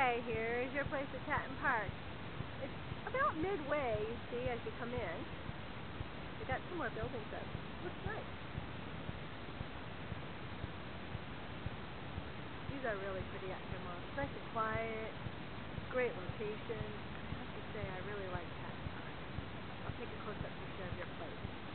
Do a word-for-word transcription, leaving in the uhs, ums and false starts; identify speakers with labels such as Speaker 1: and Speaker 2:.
Speaker 1: Hi, here's your place at Tatton Park. It's about midway, you see, as you come in. They got two more buildings up. Looks nice. These are really pretty out here, Mom. It's nice and quiet. Great location. I have to say, I really like Tatton Park. I'll take a close-up picture of your place.